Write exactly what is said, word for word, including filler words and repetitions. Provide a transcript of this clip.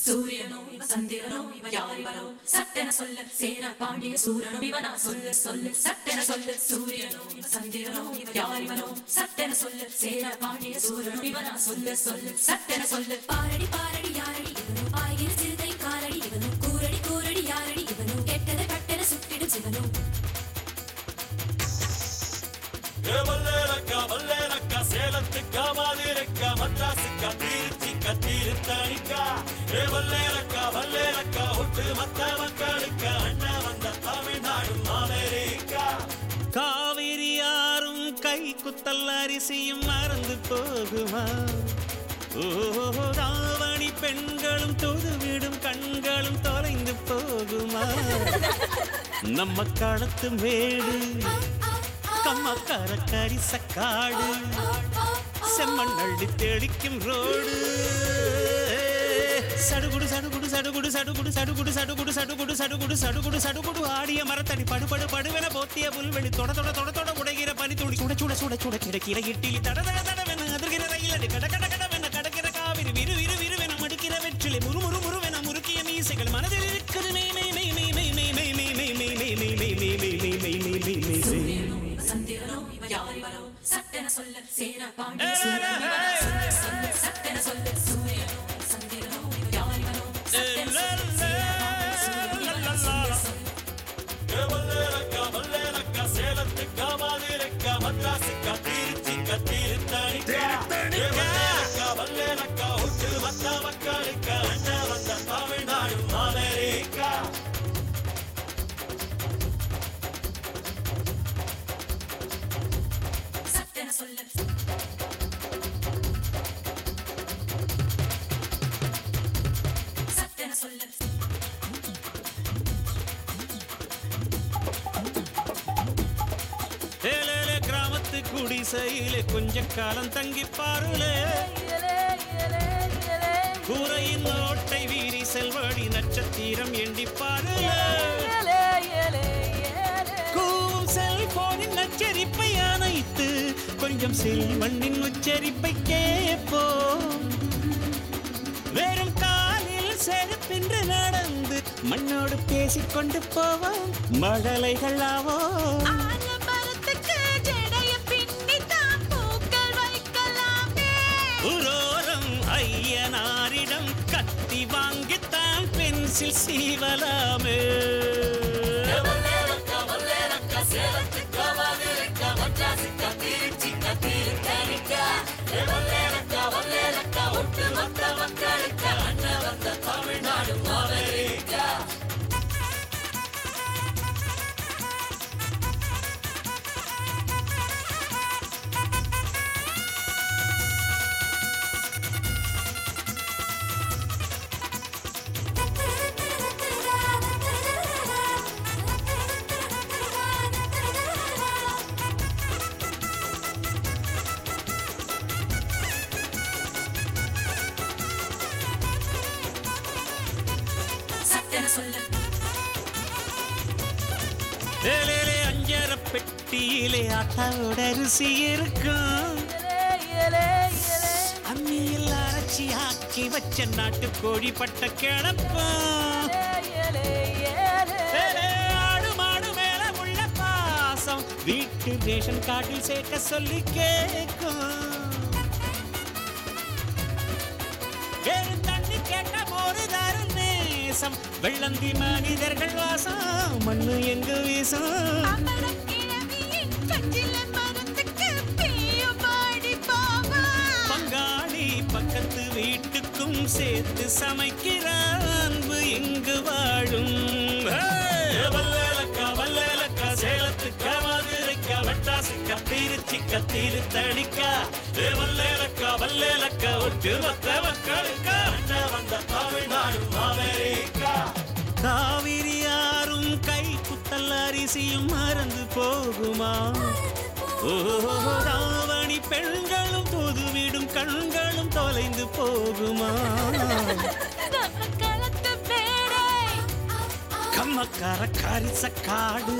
சூரியனோ இவ சந்திரனோ இவ யாரிவரோ சட்டென சொல்ல சேர பாண்டிய சூரனோ இவனா சொல்லு சொல்லு சட்டென சொல்லு சூரியனோ இவ சந்திரனோ இவ யாரிவரோ சட்டென சொல்ல சேர பாண்டிய சூரனோ இவனா சொல்லு சொல்லு சட்டென சொல்லு பாரடி பாரடி யாரடி இவனோ பாய்கிற சிறுதை காரடி இவனோ கூரடி கூரடி யாரடி இவனோ கெட்டத கட்டென சுட்டிடும் சிவனோ வல்லேலக்கா வல்லேலக்கா சேலத்துக்கா மாதிரக்கா மத்ராசுக்கா திருச்சிக்கா திருத்தணிக்கா ஏ வல்லேலக்கா வல்லேலக்கா ஒட்டு மத்த மக்களுக்கா அண்ணா வந்த தமிழ்நாடு அமெரிக்கா காவிரி யாரும் கை குத்தல் அரிசியும் மறந்து போகுமா ஓ ராவணி பெண்களும் தொழுவிடும் கண்களும் தொலைந்து போகுமா நம்ம களத்து மேடு கம்மக்கார கரிசக்காடு செம்மண் அள்ளி தெளிக்கும் ரோடு சடுகுடு சடுகுடு சடுகுடு சடுகுடு சடுகுடு சடுகுடு சடுகுடு சடுகுடு சடுகுடு சடுகுடு ஆடிய மரத்தடி படுபடு படுவென போத்திய புல்வெளி தொட தொட தொட தொட உடைகிற பனி துளி சுட சுட சுட சுட கிடைக்கிற இட்டிலி தட தட தடவென அதிர்கிற ரயிலடி கட கட கடவென கடக்கிற காவிரி விறு விறு விறுவென மடுக்கிற வெற்றிலை முறு முறு முறுவென முறுக்கிய மீசைகள் மனதில் இருக்குது மெய் மெய் மெய் மெய் மெய் மெய் மெய் மெய் மெய் மெய் மெய் மெய் மெய் மெய் மெய் மெய் மெய் மெய் மெய் சூரியனோ இவ சந்திரனோ இவ யாரிவரோ சட்டென சொல்ல சேர பாண்டிய சூரனோ இவனா சொல்லு சொல்லு சட்டென சொல்லு சூரியனோ இவ சந்திரனோ இவ யாரிவரோ சட்டென சொல்லு சேர பாண்டிய சூரனோ இவனா சொல்லு சொல்லு ஏ வல்லேலக்கா வல்லேலக்கா சேலத்துக்கா மாதிரக்கா மத்ராசுக்கா திருச்சிக்கா திருத்தணிக்கா ஏ வல்லேலக்கா வல்லேலக்கா ஒட்டு மத்த மக்களுக்கா அண்ணா வந்த தமிழ்நாடு அமெரிக்கா சட்டென சொல்லு சட்டென சொல்லு ஏலேலே கிராமத்து குடிசையிலே கொஞ்ச காலம் தங்கி பாருலே கூரையின் ஓட்டை வீரி செல்வடி நட்சத்திரம் எண்டி பாருலே கூவும் செல்போனின் நச்சரிப்பை அணைத்து கொஞ்சம் செல்வண்ணின் உச்சரிப்பை கேட்போம் வெறும் காலில் செருப்பின்று நடந்து மண்ணோடு பேசிக்கொண்டு போவோம் மழலைகள் ஆவோம் உரோரம் ஐயனாரிடம் கத்தி வாங்கித்தான் பென்சில் சீவலாமே வல்லேலக்கா வல்லேலக்கா சேலத்துக்கா மாதிரக்கா மத்ராசுக்கா திருச்சிக்கா திருத்தணிக்கா ஏ வல்லேலக்கா வல்லேலக்கா ஒட்டு மத்த மக்களுக்கா அண்ணா வந்த தமிழ்நாடு அமெரிக்கா சட்டென சொல்லு ஏலேலே அஞ்சர பெட்டியிலே ஆட்டாவோட அரிசி இருக்கும் அம்மியில் அரைச்சி ஆக்கி வச்ச நாட்டு கோழி பட்ட கிளப்பம் ஆடு மாடு மேல உள்ள பாசம் வீட்டு ரேஷன் கார்டில் சேர்க்க சொல்லி கேட்கும் தண்ணி கேட்ட போது தரும் நேசம் வெள்ளந்தி மனிதர்கள் வாசம் மண்ணு எங்கு வீசம் பங்காளி பக்கத்து வீட்டுக்கும் சேர்த்து சமைக்கிற அன்பு எங்கு வாழும் வல்லேலக்கா வல்லேலக்கா சேலத்துக்கா மாதிரக்கா மத்ராசுக்கா திருச்சிக்கா திருத்தணிக்கா ஏ வல்லேலக்கா வல்லேலக்கா ஒட்டு மத்த மக்களுக்கா அண்ணா வந்த தமிழ்நாடு அமெரிக்கா காவிரி யாரும் கை குத்தல் அரிசியும் மறந்து போகுமா ஓ ராவணி பெண்களும் தொதுவிடும் கண்களும் தொலைந்து போகுமா கம்மக்கார கரிசக்காடு